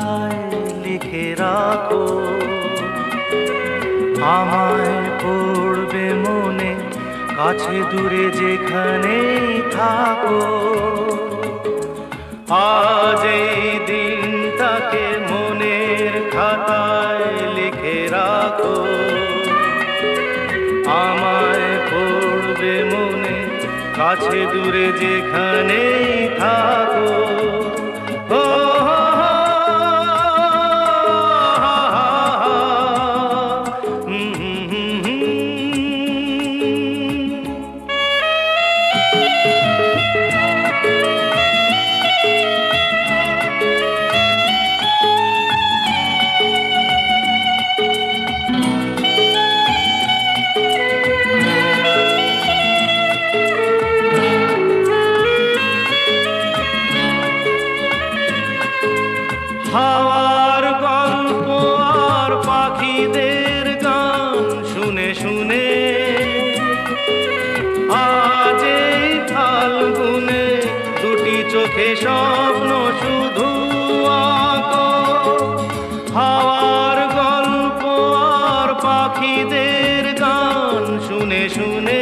খাতায় লিখে রাখো, আমায় পড়বে মনে কাছে দূরে যেখানেই থাকো। আজ এই দিনটাকে মনের খাতায় লিখে রাখো, আমায় পড়বে মনে কাছে দূরে যেখানেই থাকো। ও হাওয়ার গল্প আর পাখিদের গান শুনে শুনে আজ এই ফাল্গুনে দুটি চোখে স্বপ্ন শুধু আঁকো। হাওয়ার গল্প আর পাখিদের গান শুনে শুনে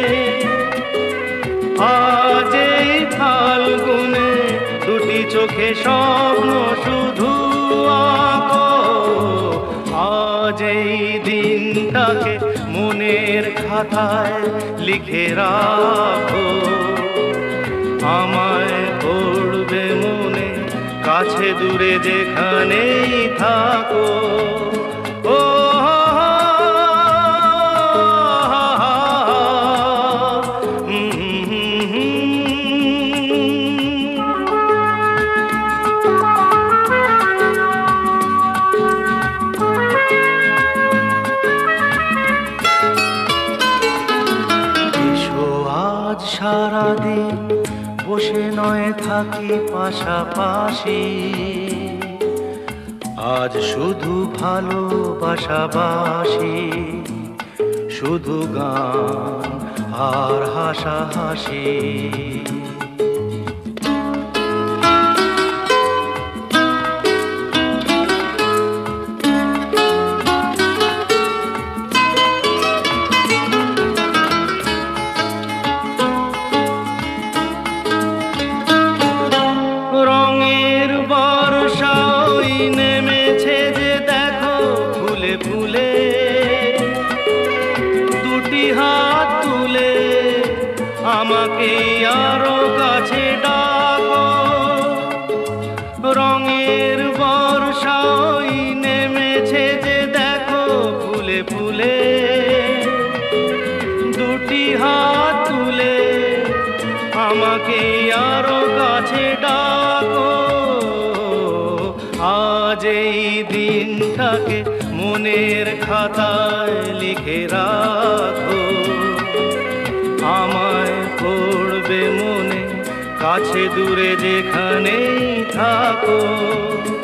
আজ এই ফাল্গুনে দুটি চোখে স্বপ্ন শুধু আঁকো। আজ এই দিনটাকে মনের খাতায় লিখে রাখো, আমায় পড়বে মনে কাছে দূরে যেখানেই থাকো। ও সারাদিন বসে নয় থাকি পাশাপাশি, আজ শুধু ভালোবাসাবাসি, শুধু গান আর হাসাহাসি। রঙের বর্ষা ওই নেমেছে যে দেখো ফুলে ফুলে, দুটি হাত তুলে আমাকে আরো কাছে ডাকো। রঙের বর্ষা ওই নেমেছে যে দেখো ফুলে ফুলে, দুটি হাত তুলে আমাকে আরো কাছে ডাকো। আজ এই দিনটাকে মনের খাতায় লিখে রাখো, আমায় পড়বে মনে কাছে দূরে যেখানেই থাকো।